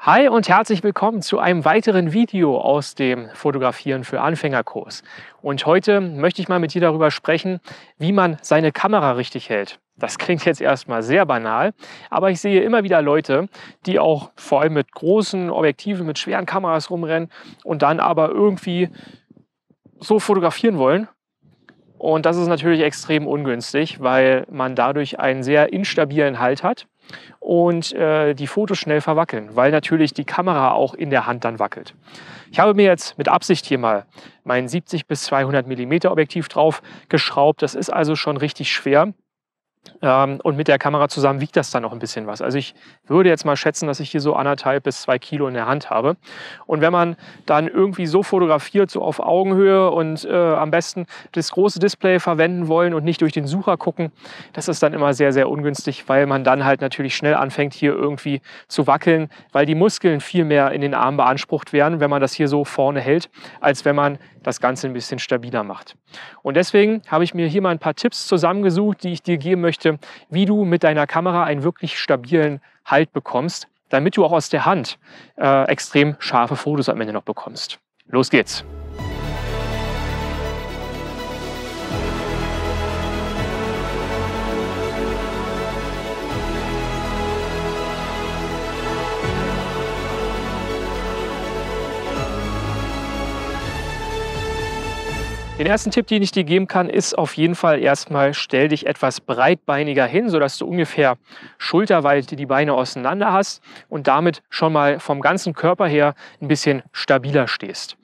Hi und herzlich willkommen zu einem weiteren Video aus dem Fotografieren für Anfängerkurs. Und heute möchte ich mal mit dir darüber sprechen, wie man seine Kamera richtig hält. Das klingt jetzt erstmal sehr banal, aber ich sehe immer wieder Leute, die auch vor allem mit großen Objektiven, mit schweren Kameras rumrennen und dann aber irgendwie so fotografieren wollen. Und das ist natürlich extrem ungünstig, weil man dadurch einen sehr instabilen Halt hat und die Fotos schnell verwackeln, weil natürlich die Kamera auch in der Hand dann wackelt. Ich habe mir jetzt mit Absicht hier mal mein 70 bis 200 mm Objektiv drauf geschraubt. Das ist also schon richtig schwer. Und mit der Kamera zusammen wiegt das dann noch ein bisschen was. Also ich würde jetzt mal schätzen, dass ich hier so 1,5 bis 2 Kilo in der Hand habe. Und wenn man dann irgendwie so fotografiert, so auf Augenhöhe und am besten das große Display verwenden wollen und nicht durch den Sucher gucken, das ist dann immer sehr, sehr ungünstig, weil man dann halt natürlich schnell anfängt, hier irgendwie zu wackeln, weil die Muskeln viel mehr in den Armen beansprucht werden, wenn man das hier so vorne hält, als wenn man das Ganze ein bisschen stabiler macht. Und deswegen habe ich mir hier mal ein paar Tipps zusammengesucht, die ich dir geben möchte, wie du mit deiner Kamera einen wirklich stabilen Halt bekommst, damit du auch aus der Hand extrem scharfe Fotos am Ende noch bekommst. Los geht's! Den ersten Tipp, den ich dir geben kann, ist auf jeden Fall erstmal, stell dich etwas breitbeiniger hin, sodass du ungefähr schulterweit die Beine auseinander hast und damit schon mal vom ganzen Körper her ein bisschen stabiler stehst.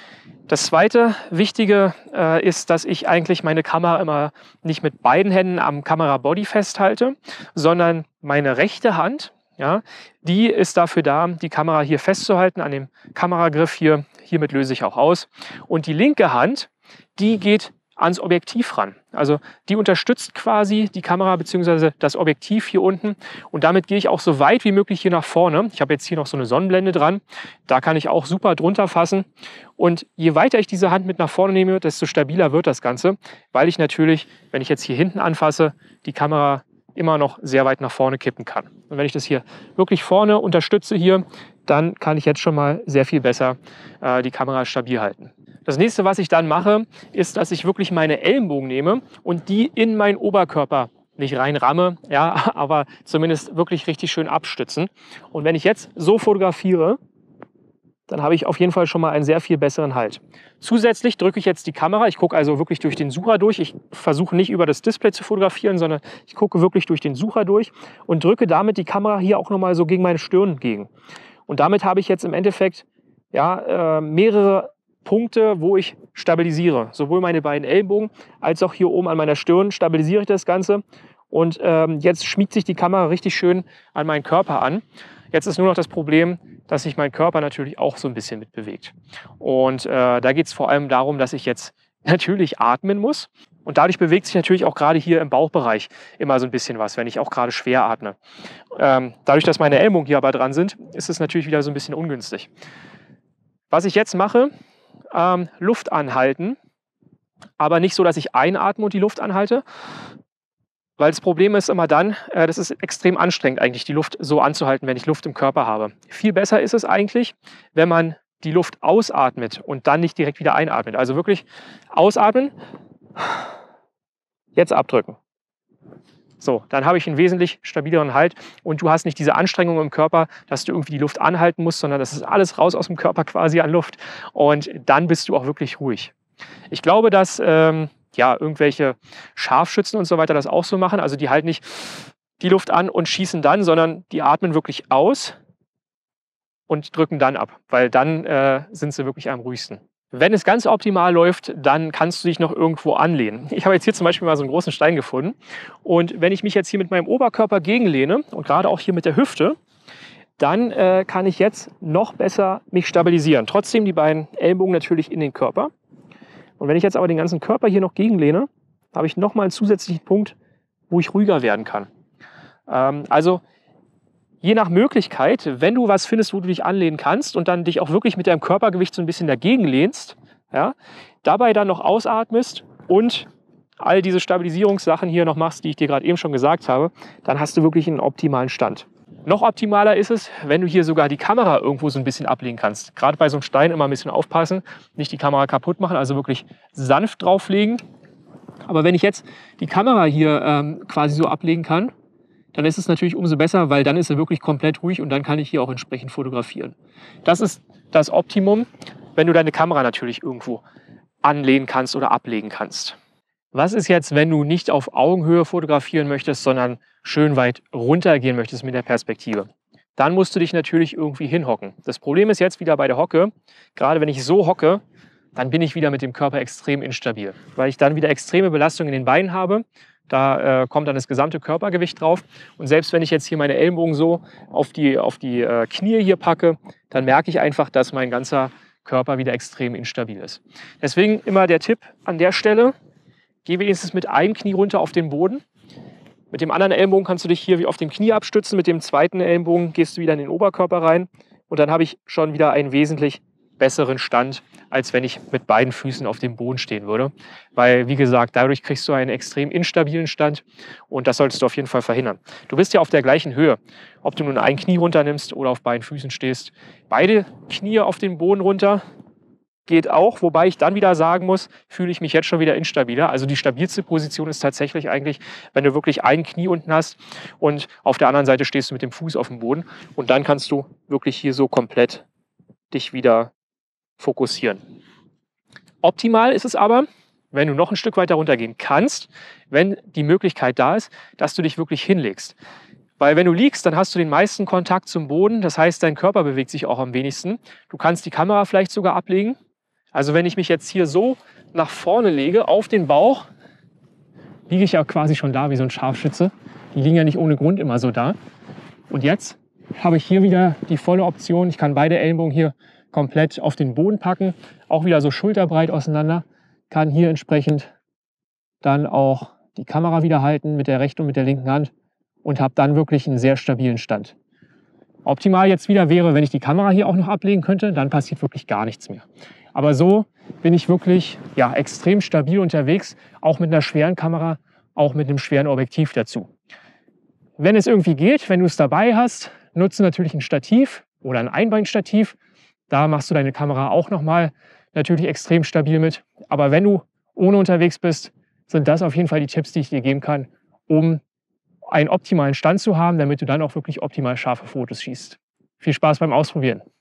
Das zweite Wichtige ist, dass ich eigentlich meine Kamera immer nicht mit beiden Händen am Kamerabody festhalte, sondern meine rechte Hand, ja, die ist dafür da, die Kamera hier festzuhalten an dem Kameragriff hier. Hiermit löse ich auch aus. Und die linke Hand, die geht ans Objektiv ran. Also die unterstützt quasi die Kamera bzw. das Objektiv hier unten und damit gehe ich auch so weit wie möglich hier nach vorne. Ich habe jetzt hier noch so eine Sonnenblende dran, da kann ich auch super drunter fassen und je weiter ich diese Hand mit nach vorne nehme, desto stabiler wird das Ganze, weil ich natürlich, wenn ich jetzt hier hinten anfasse, die Kamera immer noch sehr weit nach vorne kippen kann. Und wenn ich das hier wirklich vorne unterstütze hier, dann kann ich jetzt schon mal sehr viel besser die Kamera stabil halten. Das nächste, was ich dann mache, ist, dass ich wirklich meine Ellenbogen nehme und die in meinen Oberkörper nicht reinramme, ja, aber zumindest wirklich richtig schön abstützen. Und wenn ich jetzt so fotografiere, dann habe ich auf jeden Fall schon mal einen sehr viel besseren Halt. Zusätzlich drücke ich jetzt die Kamera, ich gucke also wirklich durch den Sucher durch. Ich versuche nicht über das Display zu fotografieren, sondern ich gucke wirklich durch den Sucher durch und drücke damit die Kamera hier auch nochmal so gegen meine Stirn entgegen. Und damit habe ich jetzt im Endeffekt ja, mehrere Punkte, wo ich stabilisiere. Sowohl meine beiden Ellenbogen als auch hier oben an meiner Stirn stabilisiere ich das Ganze. Und jetzt schmiegt sich die Kamera richtig schön an meinen Körper an. Jetzt ist nur noch das Problem, dass sich mein Körper natürlich auch so ein bisschen mitbewegt. Und da geht es vor allem darum, dass ich jetzt natürlich atmen muss. Und dadurch bewegt sich natürlich auch gerade hier im Bauchbereich immer so ein bisschen was, wenn ich auch gerade schwer atme. Dadurch, dass meine Ellbogen hier aber dran sind, ist es natürlich wieder so ein bisschen ungünstig. Was ich jetzt mache, Luft anhalten, aber nicht so, dass ich einatme und die Luft anhalte, weil das Problem ist immer dann, das ist extrem anstrengend eigentlich, die Luft so anzuhalten, wenn ich Luft im Körper habe. Viel besser ist es eigentlich, wenn man die Luft ausatmet und dann nicht direkt wieder einatmet. Also wirklich ausatmen, jetzt abdrücken. So, dann habe ich einen wesentlich stabileren Halt und du hast nicht diese Anstrengung im Körper, dass du irgendwie die Luft anhalten musst, sondern das ist alles raus aus dem Körper quasi an Luft und dann bist du auch wirklich ruhig. Ich glaube, dass ja, irgendwelche Scharfschützen und so weiter das auch so machen, also die halten nicht die Luft an und schießen dann, sondern die atmen wirklich aus und drücken dann ab, weil dann sind sie wirklich am ruhigsten. Wenn es ganz optimal läuft, dann kannst du dich noch irgendwo anlehnen. Ich habe jetzt hier zum Beispiel mal so einen großen Stein gefunden. Und wenn ich mich jetzt hier mit meinem Oberkörper gegenlehne und gerade auch hier mit der Hüfte, dann kann ich jetzt noch besser mich stabilisieren. Trotzdem die beiden Ellbogen natürlich in den Körper. Und wenn ich jetzt aber den ganzen Körper hier noch gegenlehne, habe ich nochmal einen zusätzlichen Punkt, wo ich ruhiger werden kann. Also je nach Möglichkeit, wenn du was findest, wo du dich anlehnen kannst und dann dich auch wirklich mit deinem Körpergewicht so ein bisschen dagegen lehnst, ja, dabei dann noch ausatmest und all diese Stabilisierungssachen hier noch machst, die ich dir gerade eben schon gesagt habe, dann hast du wirklich einen optimalen Stand. Noch optimaler ist es, wenn du hier sogar die Kamera irgendwo so ein bisschen ablegen kannst. Gerade bei so einem Stein immer ein bisschen aufpassen, nicht die Kamera kaputt machen, also wirklich sanft drauflegen. Aber wenn ich jetzt die Kamera hier quasi so ablegen kann, dann ist es natürlich umso besser, weil dann ist er wirklich komplett ruhig und dann kann ich hier auch entsprechend fotografieren. Das ist das Optimum, wenn du deine Kamera natürlich irgendwo anlehnen kannst oder ablegen kannst. Was ist jetzt, wenn du nicht auf Augenhöhe fotografieren möchtest, sondern schön weit runter gehen möchtest mit der Perspektive? Dann musst du dich natürlich irgendwie hinhocken. Das Problem ist jetzt wieder bei der Hocke, gerade wenn ich so hocke, dann bin ich wieder mit dem Körper extrem instabil, weil ich dann wieder extreme Belastung in den Beinen habe. Da kommt dann das gesamte Körpergewicht drauf. Und selbst wenn ich jetzt hier meine Ellenbogen so auf die Knie hier packe, dann merke ich einfach, dass mein ganzer Körper wieder extrem instabil ist. Deswegen immer der Tipp an der Stelle, geh wenigstens mit einem Knie runter auf den Boden. Mit dem anderen Ellenbogen kannst du dich hier auf dem Knie abstützen. Mit dem zweiten Ellenbogen gehst du wieder in den Oberkörper rein. Und dann habe ich schon wieder einen wesentlich besseren Stand, als wenn ich mit beiden Füßen auf dem Boden stehen würde. Weil, wie gesagt, dadurch kriegst du einen extrem instabilen Stand und das solltest du auf jeden Fall verhindern. Du bist ja auf der gleichen Höhe. Ob du nun ein Knie runternimmst oder auf beiden Füßen stehst. Beide Knie auf den Boden runter geht auch, wobei ich dann wieder sagen muss, fühle ich mich jetzt schon wieder instabiler. Also die stabilste Position ist tatsächlich eigentlich, wenn du wirklich ein Knie unten hast und auf der anderen Seite stehst du mit dem Fuß auf dem Boden und dann kannst du wirklich hier so komplett dich wieder fokussieren. Optimal ist es aber, wenn du noch ein Stück weiter runtergehen kannst, wenn die Möglichkeit da ist, dass du dich wirklich hinlegst. Weil wenn du liegst, dann hast du den meisten Kontakt zum Boden, das heißt, dein Körper bewegt sich auch am wenigsten. Du kannst die Kamera vielleicht sogar ablegen. Also wenn ich mich jetzt hier so nach vorne lege, auf den Bauch, liege ich ja quasi schon da wie so ein Scharfschütze. Die liegen ja nicht ohne Grund immer so da. Und jetzt habe ich hier wieder die volle Option. Ich kann beide Ellenbogen hier komplett auf den Boden packen, auch wieder so schulterbreit auseinander, kann hier entsprechend dann auch die Kamera wieder halten mit der rechten und mit der linken Hand und habe dann wirklich einen sehr stabilen Stand. Optimal jetzt wieder wäre, wenn ich die Kamera hier auch noch ablegen könnte, dann passiert wirklich gar nichts mehr. Aber so bin ich wirklich extrem stabil unterwegs, auch mit einer schweren Kamera, auch mit einem schweren Objektiv dazu. Wenn es irgendwie geht, wenn du es dabei hast, nutze natürlich ein Stativ oder ein Einbeinstativ. Da machst du deine Kamera auch nochmal natürlich extrem stabil mit. Aber wenn du ohne unterwegs bist, sind das auf jeden Fall die Tipps, die ich dir geben kann, um einen optimalen Stand zu haben, damit du dann auch wirklich optimal scharfe Fotos schießt. Viel Spaß beim Ausprobieren!